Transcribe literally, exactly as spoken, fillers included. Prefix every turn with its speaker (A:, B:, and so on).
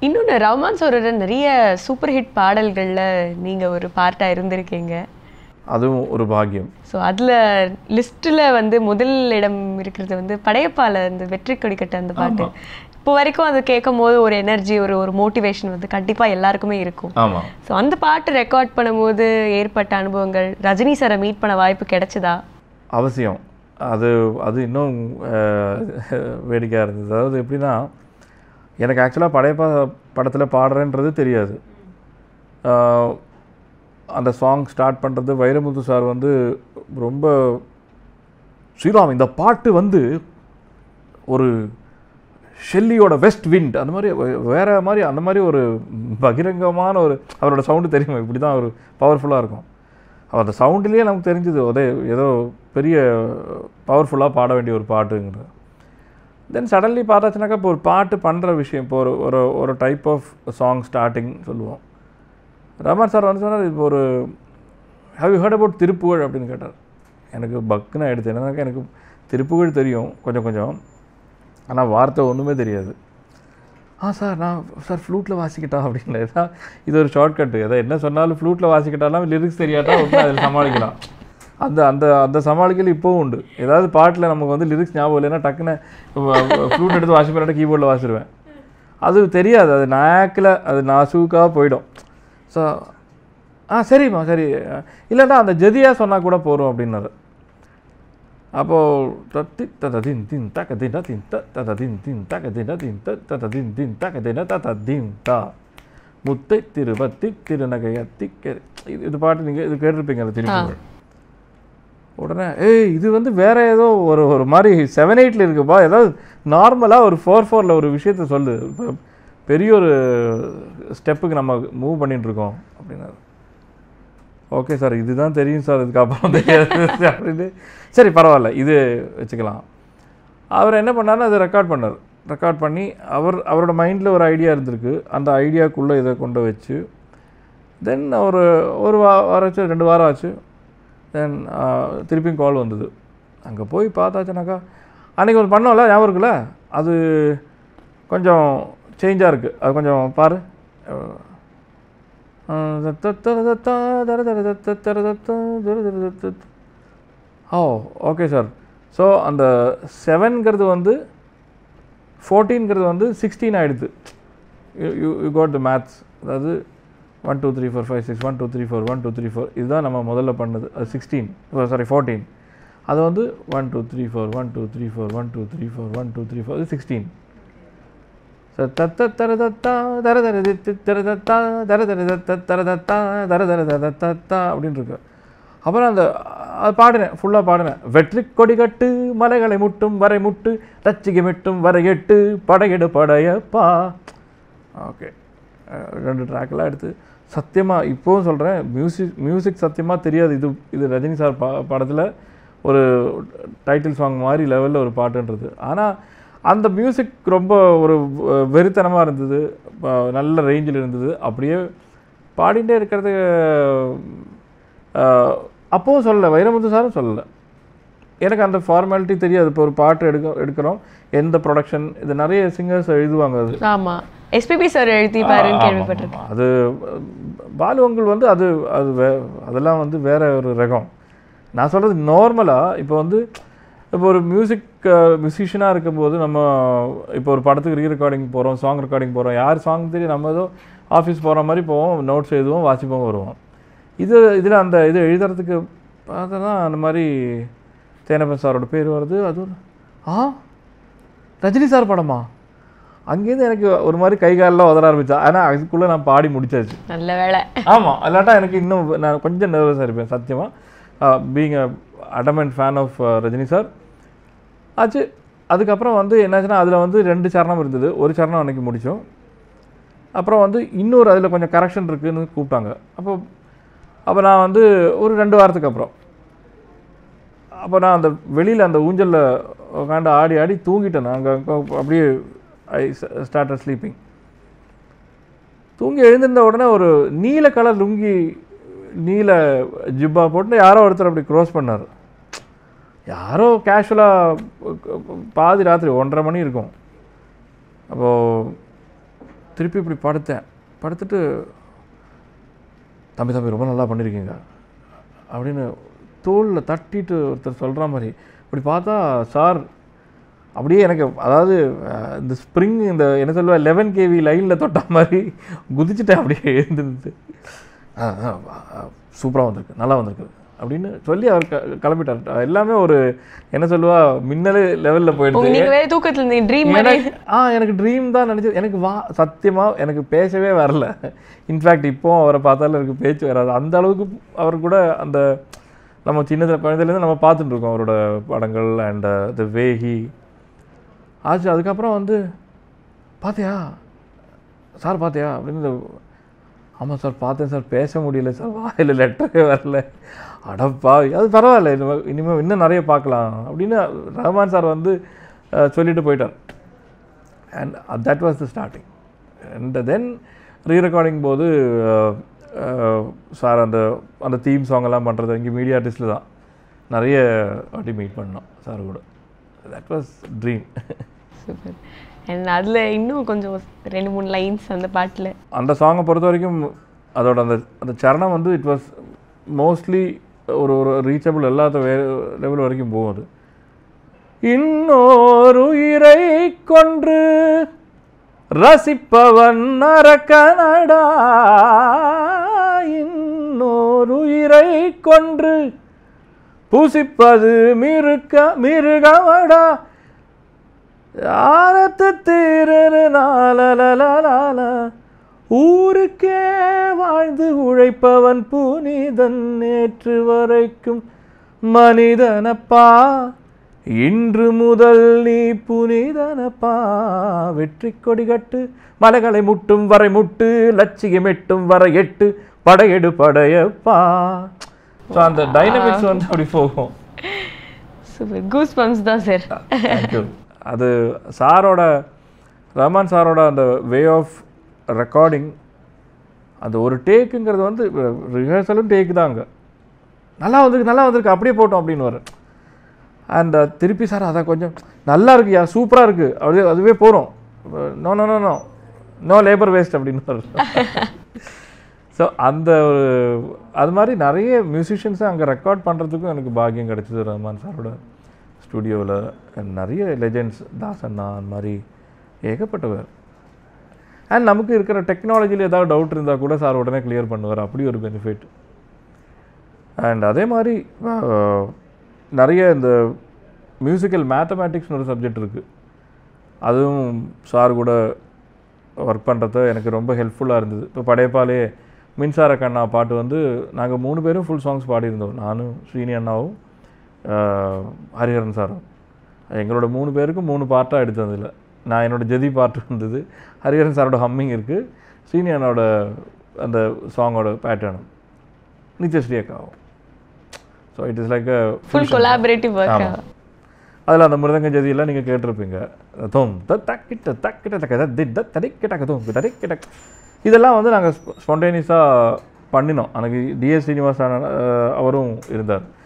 A: இன்னொன்று ரஹ்மான் சாரோட நிறைய சூப்பர் ஹிட் பாடல்களில் நீங்கள் ஒரு பார்ட்டாக இருந்திருக்கீங்க.
B: அதுவும் ஒரு பாக்கியம்.
A: ஸோ அதில் லிஸ்ட்டில் வந்து முதல் இடம் இருக்கிறது வந்து படையப்பால இந்த வெற்றி கொடிக்கட்ட அந்த பாட்டு. இப்போ வரைக்கும் அது கேட்கும் போது ஒரு எனர்ஜி, ஒரு ஒரு மோட்டிவேஷன் வந்து கண்டிப்பாக எல்லாருக்குமே இருக்கும்.
B: ஆமாம்.
A: ஸோ அந்த பாட்டு ரெக்கார்ட் பண்ணும்போது ஏற்பட்ட அனுபவங்கள், ரஜினி சாரை மீட் பண்ண வாய்ப்பு கிடைச்சதா?
B: அவசியம். அது அது இன்னும் வேடிக்கையாக இருந்தது. அதாவது எப்படின்னா, எனக்கு ஆக்சுவலாக படையப்பா படத்தில் பாடுறேன்றது தெரியாது. அந்த சாங் ஸ்டார்ட் பண்ணுறது வைரமுத்து சார் வந்து ரொம்ப, ஸ்ரீராம் இந்த பாட்டு வந்து ஒரு ஷெல்லியோட வெஸ்ட் விண்ட் அந்த மாதிரி வேறு மாதிரி அந்த மாதிரி ஒரு பகிரங்கமான ஒரு அவரோட சவுண்டு தெரியுமா, இப்படி தான் ஒரு பவர்ஃபுல்லாக இருக்கும். அந்த சவுண்டுலேயே நமக்கு தெரிஞ்சுது அதே ஏதோ பெரிய பவர்ஃபுல்லாக பாட வேண்டிய ஒரு பாட்டுங்கிறது. தென் சடன்லி பார்த்தாச்சுனாக்கா இப்போ ஒரு பாட்டு பண்ணுற விஷயம், இப்போ ஒரு ஒரு ஒரு டைப் ஆஃப் சாங் ஸ்டார்டிங் சொல்லுவோம். ரஹ்மான் சார் வந்து சொன்னார், இப்போ ஒரு how you heard about Thiruppugazh அப்படின்னு கேட்டார். எனக்கு பக்குன்னு ஆகிடுது. என்னன்னாக்கா எனக்கு திருப்புகழ் தெரியும் கொஞ்சம் கொஞ்சம், ஆனால் வார்த்தை ஒன்றுமே தெரியாது. ஆ சார் நான் சார் ஃப்ளூட்டில் வாசிக்கிட்டா அப்படின்ல, ஏதாவது இது ஒரு ஷார்ட்கட்டு, எதாவது என்ன சொன்னாலும் ஃப்ளூட்டில் வாசிக்கிட்டாலும் லிரிக்ஸ் தெரியாட்டா ஒன்று அதில் சமாளிக்கலாம். அந்த அந்த அந்த சமாளிக்கல் இப்போவும் உண்டு. ஏதாவது பாட்டில் நமக்கு வந்து லிரிக்ஸ் ஞாபகம் இல்லைன்னா டக்குன்னு ஃப்ளூட் எடுத்து வாசிப்பேன், கீபோர்டில் வாசிடுவேன். அது தெரியாது, அது நாக்கில் அது நாசூக்காக போயிடும். ஸோ ஆ சரிம்மா சரி, இல்லைன்னா அந்த ஜதியாக சொன்னால் கூட போகிறோம் அப்படின்னாரு. அப்போது தத்தி தத தின் தின் தக்க தின் தின் தத தின் தின் தக்க தின் தின் தத தின் தின் தக்க தின் தத தின் தா முத்தை திருபத்தி திருநகையத்தி இது இது பாட்டு நீங்கள் இது கேட்டிருப்பீங்க அந்த திருப்புகழ். உடனே ஏய் இது வந்து வேறு ஏதோ ஒரு ஒரு மாதிரி செவன் எயிட்டில் இருக்குப்பா, ஏதாவது நார்மலாக ஒரு ஃபோர் ஃபோரில் ஒரு விஷயத்த சொல்லு, இப்போ பெரிய ஒரு ஸ்டெப்புக்கு நம்ம மூவ் பண்ணிகிட்ருக்கோம் அப்படின்னாரு. ஓகே சார் இதுதான் தெரியும் சார், இதுக்கப்புறம் தெரியாது அப்படின்னு. சரி பரவாயில்ல இது வச்சுக்கலாம். அவர் என்ன பண்ணார்னா அதை ரெக்கார்ட் பண்ணார். ரெக்கார்ட் பண்ணி அவர் அவரோட மைண்டில் ஒரு ஐடியா இருந்திருக்கு, அந்த ஐடியாக்குள்ளே இதை கொண்டு வச்சு தென் ஒரு ஒரு வாரம் ஆச்சு, ரெண்டு வாரம் ஆச்சு. தென் திருப்பியும் கால் வந்தது. அங்கே போய் பார்த்தாச்சுனாக்கா அன்றைக்கி ஒரு பண்ணோம்ல ஞாபகம் இருக்குல்ல, அது கொஞ்சம் சேஞ்சாக இருக்குது, அது கொஞ்சம் பாரு. ஓ ஓகே சார். ஸோ அந்த செவன்கிறது வந்து ஃபோர்டீன்கிறது வந்து சிக்ஸ்டீன் ஆகிடுது. You you got the maths. அதாவது one two three four five six one two three four one two three four இதுதான் நம்ம முதல்ல பண்ணது. அது சிக்ஸ்டீன் சாரி ஃபோர்டீன். அது வந்து one two three four one two three four one two three four one two three four இது sixteen. So தத்த தரதத்தா தர தர தரதத்தா தர தர தரதத்தா தர தர தத்தா அப்படின்னு இருக்கு. அப்புறம் அந்த அது பாடினேன், ஃபுல்லாக பாடினேன். வெற்றி கொடி கட்டு மலைகளை முட்டும் வரை முட்டு தச்சிகை மிட்டும் வரை எட்டு படையெடு படையப்பா. ஓகே ரெண்டு ட்ராக்கெல்லாம் எடுத்து சத்தியமாக இப்போவும் சொல்கிறேன், மியூசிக் மியூசிக் சத்தியமாக தெரியாது. இது இது ரஜினி சார் பா படத்தில் ஒரு டைட்டில் சாங் மாதிரி லெவலில் ஒரு பாட்டுன்றது. ஆனால் அந்த மியூசிக் ரொம்ப ஒரு வெறித்தனமாக இருந்தது, நல்ல ரேஞ்சில் இருந்தது. அப்படியே பாடிகிட்டே இருக்கிறது. அப்போவும் சொல்லலை, வைரமுத்து சாரும் சொல்லலை. எனக்கு அந்த ஃபார்மாலிட்டி தெரியாது. இப்போ ஒரு பாட்டு எடுக்க எடுக்கிறோம் எந்த ப்ரொடக்ஷன், இது நிறைய சிங்கர்ஸ் எழுதுவாங்க. அது
A: ஆமாம், எஸ்பிபி சார் எழுதிப்பாருன்னு கேள்விப்பட்டிருக்கேன்.
B: அது பாலுவங்கள் வந்து அது அது வே அதெல்லாம் வந்து வேறு ஒரு ரகம். நான் சொல்கிறது நார்மலாக இப்போ வந்து இப்போ ஒரு மியூசிக் மியூசிஷியனாக இருக்கும்போது நம்ம இப்போ ஒரு படத்துக்கு ரீ ரெக்கார்டிங் போகிறோம், சாங் ரெக்கார்டிங் போகிறோம், யார் சாங் தெரியும், நம்ம ஏதோ ஆஃபீஸ் போகிற மாதிரி போவோம், நோட்ஸ் எழுதுவோம், வாசிப்போம், வருவோம். இது இதில் அந்த இது எழுதுறதுக்கு பார்த்தோன்னா அந்த மாதிரி தேனப்பன் சாரோட பேர் வருது. அது ஆ ரஜினி சார் படமா, அங்கேருந்து எனக்கு ஒரு மாதிரி கை காலெலாம் உதற ஆரம்பித்தா. ஆனால் அதுக்குள்ளே நான் பாடி முடிச்சாச்சு.
A: நல்ல வேலை.
B: ஆமாம், இல்லாட்டா எனக்கு இன்னும் நான் கொஞ்சம் நர்வஸாக இருப்பேன் சத்தியமாக. Being a adamant fan of Rajini sir ஆச்சு. அதுக்கப்புறம் வந்து என்னாச்சுன்னா அதில் வந்து ரெண்டு சரணம் இருந்தது, ஒரு சரணம் அன்றைக்கி முடித்தோம். அப்புறம் வந்து இன்னொரு அதில் கொஞ்சம் கரெக்ஷன் இருக்குதுன்னு கூப்பிட்டாங்க. அப்போ அப்போ நான் வந்து ஒரு ரெண்டு வாரத்துக்கு அப்புறம் அப்போ நான் அந்த வெளியில் அந்த ஊஞ்சலில் உட்காந்து ஆடி ஆடி தூங்கிட்டேன். நான் அங்கே அப்படியே ஐ ஸ்டார்டட் ஸ்லீப்பிங். தூங்கி எழுந்திருந்த உடனே ஒரு நீல கலர் லுங்கி நீல ஜிப்பா போட்டு யாரோ ஒருத்தர் அப்படி க்ரோஸ் பண்ணார். யாரோ கேஷுவலாக பாதி ராத்திரி ஒன்றரை மணி இருக்கும். அப்போது திருப்பி இப்படி படுத்தேன். படுத்துட்டு தம்பி தம்பி ரொம்ப நல்லா பண்ணியிருக்கீங்க அப்படின்னு தோளில் தட்டிட்டு ஒருத்தர் சொல்கிற மாதிரி இப்படி பார்த்தா சார் அப்படியே எனக்கு அதாவது இந்த ஸ்ப்ரிங் இந்த என்ன சொல்லுவா லெவன் கேவி லைனில் தொட்ட மாதிரி குதிச்சுட்டேன். அப்படியே எழுந்துருந்து சூப்பராக வந்திருக்கு, நல்லா வந்திருக்கு அப்படின்னு சொல்லி அவர் க கிளம்பிட்டார். எல்லாமே ஒரு என்ன சொல்லுவா மின்னலே லெவலில் போயிடுது.
A: தூக்கத்தில்
B: ஆ எனக்கு ட்ரீம் தான் நினச்சது. எனக்கு வா சத்தியமாக எனக்கு பேசவே வரல. இன்ஃபேக்ட் இப்போது அவரை பார்த்தாலும் எனக்கு பேச்சு வராது. அந்த அளவுக்கு அவர் கூட அந்த நம்ம சின்னது குழந்தையிலேருந்து நம்ம பார்த்துட்டுருக்கோம் அவரோட படங்கள் அண்ட் த வேஹி ஆச்சு. அதுக்கப்புறம் வந்து பார்த்தியா சார் பார்த்தியா அப்படின்னு, ஆமாம் சார் பார்த்தேன் சார், பேச முடியல சார், வாயில் லெட்டரே வரல. அடப்பா அது பரவாயில்ல, இனிமேல் இனிமேல் இன்னும் நிறைய பார்க்கலாம் அப்படின்னு ரஹ்மான் சார் வந்து சொல்லிட்டு போயிட்டார். And that was the starting. And then re recording போது சார் அந்த அந்த தீம் சாங்கெல்லாம் பண்ணுறது இங்கே மீடியா ஆர்டிஸ்டில் தான் நிறைய வாட்டி மீட் பண்ணோம் சார் கூட. That was dream.
A: Super. And அதில் இன்னும் கொஞ்சம் ரெண்டு மூணு லைன்ஸ் அந்த பாட்டில்.
B: அந்த சாங்கை பொறுத்த வரைக்கும் அதோட அந்த அந்த சரணம் வந்து இட் வாஸ் மோஸ்ட்லி ஒரு ஒரு ரீச்சபிள் எல்லாத்த வே லெவல் வரைக்கும் போகும். அது இன்னொரு உயிரை கொன்று ரசிப்பவன் நரக்கனடா, இன்னொரு உயிரை கொன்று பூசிப்பது மிருக மிருகமடா, ஆரத்து தீரரு நாளலலால, ஊருக்கே வாழ்ந்து உழைப்பவன் புனிதன் நேற்று வரைக்கும் மனிதனப்பா, இன்று முதல் நீ புனிதனப்பா, வெற்றி கொடி கட்டு மலைகளை முட்டும் வரை முட்டு, லட்சியம் எட்டும் வரை எட்டு, படையெடு படையப்பா. ஸோ அந்த டைனமிக்ஸ் வந்து அப்படி போகும்.
A: சூப்பர், கூஸ் பம்ப்ஸ் தான் சார்.
B: தேங்க்யூ. அது சாரோட ரஹ்மான் சாரோட அந்த வே ஆஃப் ரெக்கார்டிங், அந்த ஒரு டேக்குங்கிறது வந்து ரிஹர்சலும் டேக்கு தான். அங்கே நல்லா வந்திருக்கு நல்லா வந்திருக்கு அப்படியே போட்டோம் அப்படின்னு வர. அண்ட் திருப்பி சார் அதான் கொஞ்சம் நல்லா இருக்குயா சூப்பராக இருக்குது அப்படியே அதுவே போகிறோம், no no no no no labour waste அப்படின்னு வர. ஸோ அந்த ஒரு அது மாதிரி நிறைய மியூசிஷியன்ஸை அங்கே ரெக்கார்ட் பண்ணுறதுக்கும் எனக்கு பாக்கியம் கிடச்சிது ரஹ்மான் சாரோட ஸ்டுடியோவில். நிறைய லெஜெண்ட்ஸ் தாசண்ணா அந்த மாதிரி ஏகப்பட்டவர். அண்ட் நமக்கு இருக்கிற டெக்னாலஜியில் ஏதாவது டவுட் இருந்தால் கூட சார் உடனே கிளியர் பண்ணுவார், அப்படி ஒரு பெனிஃபிட். அண்ட் அதே மாதிரி நிறைய இந்த மியூசிக்கல் மேத்தமேட்டிக்ஸ்னு ஒரு சப்ஜெக்ட் இருக்குது, அதுவும் சார் கூட ஒர்க் பண்ணுறது எனக்கு ரொம்ப ஹெல்ப்ஃபுல்லாக இருந்தது. இப்போ படையப்பாலே மின்சார கண்ணா பாட்டு வந்து நாங்கள் மூணு பேரும் ஃபுல் சாங்ஸ் பாடியிருந்தோம், நானும் ஸ்ரீனி அண்ணாவும் ஹரிஹரன் சாரும். எங்களோட மூணு பேருக்கும் மூணு பார்ட்டாக எடுத்ததில்லை. நான் என்னோடய ஜெதி பார்ட் இருந்தது, ஹரிஹரன் சாரோட ஹம்மிங் இருக்குது, ஸ்ரீனி அண்ணாவோட அந்த சாங்கோட பேட்டர்னும் நித்யஸ்ரீ அக்காவும். So it is like a
A: full collaborative work.
B: அதில் அந்த மிருதங்க ஜதியெல்லாம் நீங்கள் கேட்டிருப்பீங்க. தோம் தக்கிட்ட தக்கிட்ட தக்க திட்ட தடிக்கிட்ட தோம் தடிக்கிட்ட இதெல்லாம் வந்து நாங்கள் ஸ்பான்டேனியஸாக பண்ணினோம். அன்றைக்கி டிஎஸ் ஸ்ரீனிவாசன் அவரும் இருந்தார்.